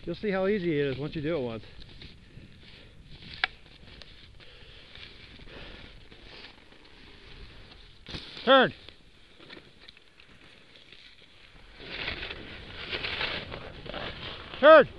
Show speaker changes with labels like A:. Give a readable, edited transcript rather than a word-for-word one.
A: You'll see how easy it is once you do it once. Turn! Turn!